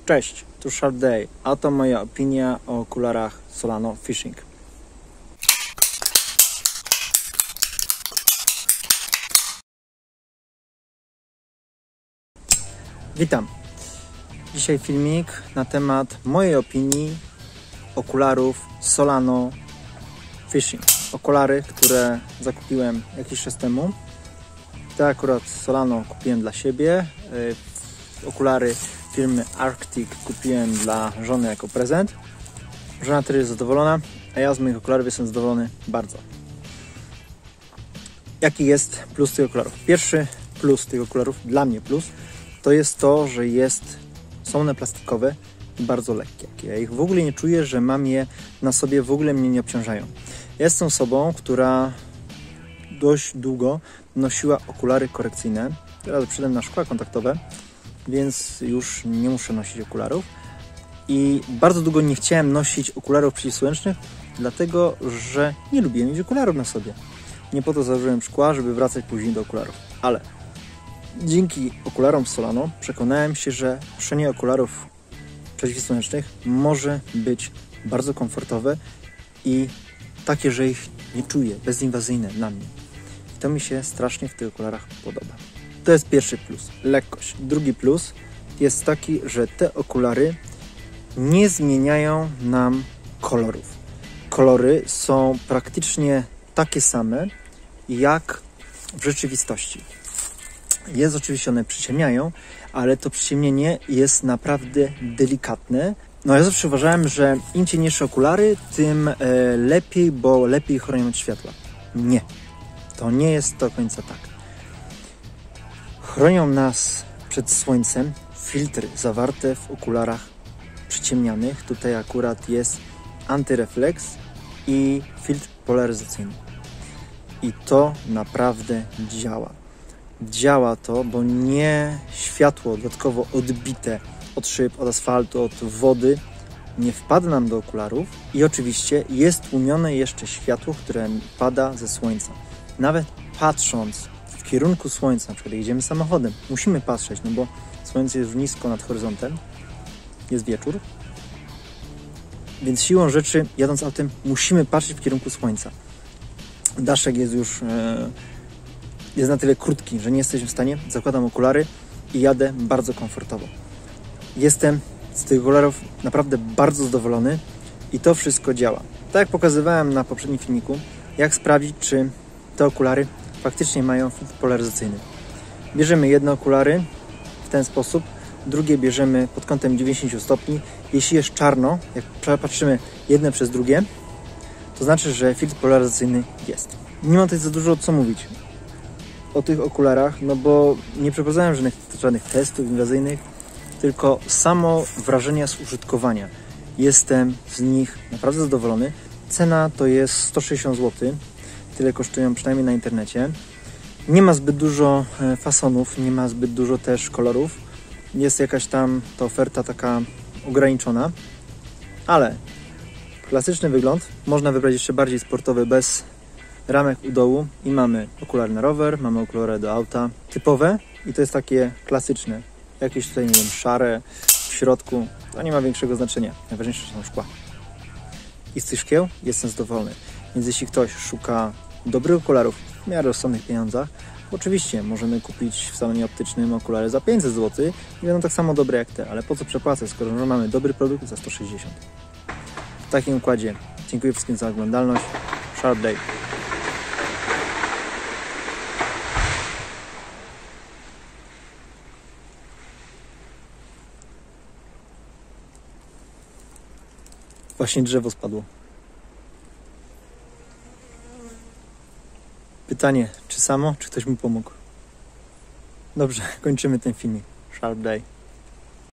Cześć, tu Sharp Day, a to moja opinia o okularach Solano Fishing. Witam. Dzisiaj filmik na temat mojej opinii okularów Solano Fishing. Okulary, które zakupiłem jakiś czas temu. Te akurat Solano kupiłem dla siebie. Okulary firmy Arctic kupiłem dla żony jako prezent. Żona też jest zadowolona, a ja z moich okularów jestem zadowolony bardzo. Jaki jest plus tych okularów? Pierwszy plus tych okularów, dla mnie plus, to jest to, że są one plastikowe i bardzo lekkie. Ja ich w ogóle nie czuję, że mam je na sobie, w ogóle mnie nie obciążają. Ja jestem osobą, która dość długo nosiła okulary korekcyjne. Teraz przyszedłem na szkła kontaktowe, więc już nie muszę nosić okularów. I bardzo długo nie chciałem nosić okularów przeciwsłonecznych, dlatego że nie lubiłem mieć okularów na sobie. Nie po to założyłem szkła, żeby wracać później do okularów. Ale dzięki okularom Solano przekonałem się, że noszenie okularów przeciwsłonecznych może być bardzo komfortowe i takie, że ich nie czuję, bezinwazyjne dla mnie. I to mi się strasznie w tych okularach podoba. To jest pierwszy plus, lekkość. Drugi plus jest taki, że te okulary nie zmieniają nam kolorów. Kolory są praktycznie takie same jak w rzeczywistości. Jest oczywiście, one przyciemniają, ale to przyciemnienie jest naprawdę delikatne. No ja zawsze uważałem, że im ciemniejsze okulary, tym lepiej, bo lepiej chronią od światła. Nie, to nie jest do końca tak. Chronią nas przed słońcem filtry zawarte w okularach przyciemnianych. Tutaj akurat jest antyrefleks i filtr polaryzacyjny. I to naprawdę działa. Działa to, bo nie światło dodatkowo odbite od szyb, od asfaltu, od wody nie wpada nam do okularów i oczywiście jest tłumione jeszcze światło, które pada ze słońca. Nawet patrząc w kierunku słońca, na przykład jedziemy samochodem, musimy patrzeć, no bo słońce jest już nisko nad horyzontem, jest wieczór, więc siłą rzeczy, jadąc autem, musimy patrzeć w kierunku słońca. Daszek jest już jest na tyle krótki, że nie jesteśmy w stanie. Zakładam okulary i jadę bardzo komfortowo. Jestem z tych okularów naprawdę bardzo zadowolony i to wszystko działa. Tak jak pokazywałem na poprzednim filmiku, jak sprawdzić, czy te okulary faktycznie mają filtr polaryzacyjny. Bierzemy jedne okulary w ten sposób, drugie bierzemy pod kątem 90 stopni. Jeśli jest czarno, jak patrzymy jedne przez drugie, to znaczy, że filtr polaryzacyjny jest. Nie mam tutaj za dużo co mówić o tych okularach, no bo nie przeprowadzałem żadnych testów inwazyjnych, tylko samo wrażenia z użytkowania. Jestem z nich naprawdę zadowolony. Cena to jest 160 zł. Tyle kosztują przynajmniej na internecie. Nie ma zbyt dużo fasonów, nie ma zbyt dużo też kolorów. Jest jakaś tam ta oferta taka ograniczona, ale klasyczny wygląd. Można wybrać jeszcze bardziej sportowy, bez ramek u dołu i mamy okulary na rower, mamy okulary do auta typowe i to jest takie klasyczne. Jakieś tutaj, nie wiem, szare w środku, to nie ma większego znaczenia. Najważniejsze są szkła. I z tych szkieł jestem zadowolony. Więc jeśli ktoś szuka dobrych okularów w miarę rozsądnych pieniądzach, oczywiście możemy kupić w salonie optycznym okulary za 500 zł i będą tak samo dobre jak te, ale po co przepłacać, skoro mamy dobry produkt za 160. W takim układzie dziękuję wszystkim za oglądalność. Sharp Day. Właśnie drzewo spadło. Pytanie, czy samo, czy ktoś mu pomógł? Dobrze, kończymy ten filmik. Sharp Day.